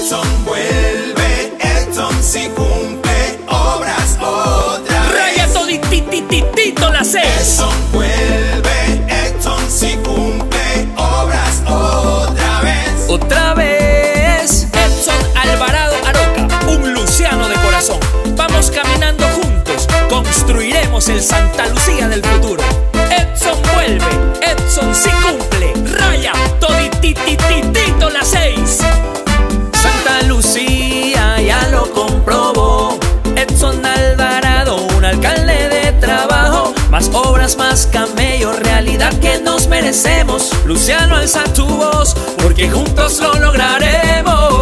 Edson vuelve, Edson sí cumple obras otra vez. Raya toditititito la 6. Edson vuelve, Edson sí cumple obras otra vez. Otra vez, Edson Alvarado Aroca, un luciano de corazón. Vamos caminando juntos, construiremos el Santa Lucía del futuro. Edson vuelve, Edson sí cumple. Raya toditititito la 6. Santa Lucía ya lo comprobó. Edson Alvarado, un alcalde de trabajo. Más obras, más camellos, realidad que nos merecemos. Luciano, alza tu voz, porque juntos lo lograremos.